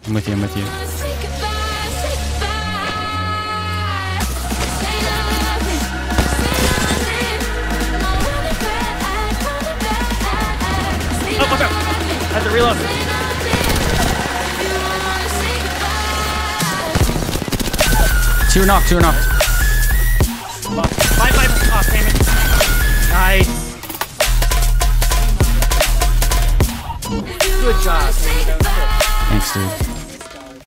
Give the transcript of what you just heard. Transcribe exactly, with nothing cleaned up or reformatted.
I'm with you, I'm with you. Oh, watch out! I have to reload. Two knocked, two knocked. Five, five. Oh, damn it. Nice. Good job. Thanks, dude.